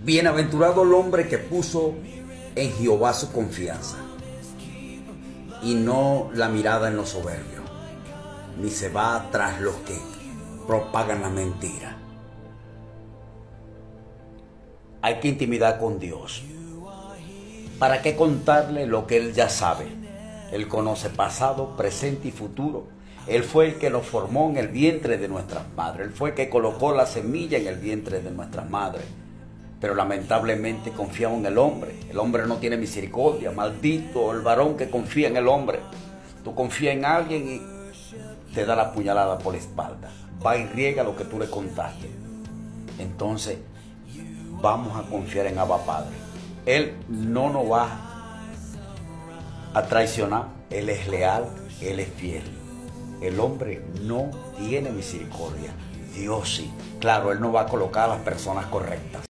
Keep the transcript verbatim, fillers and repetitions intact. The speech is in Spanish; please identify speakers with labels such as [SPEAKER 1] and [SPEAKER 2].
[SPEAKER 1] Bienaventurado el hombre que puso en Jehová su confianza y no la mirada en los soberbios, ni se va tras los que propagan la mentira. Hay que intimidar con Dios. ¿Para qué contarle lo que Él ya sabe? Él conoce pasado, presente y futuro. Él fue el que nos formó en el vientre de nuestras madres. Él fue el que colocó la semilla en el vientre de nuestras madres. Pero lamentablemente confiamos en el hombre. El hombre no tiene misericordia. Maldito el varón que confía en el hombre. Tú confías en alguien y te da la puñalada por la espalda. Va y riega lo que tú le contaste. Entonces, vamos a confiar en Abba Padre. Él no nos va a traicionar. Él es leal, Él es fiel. El hombre no tiene misericordia. Dios sí. Claro, Él no va a colocar a las personas correctas.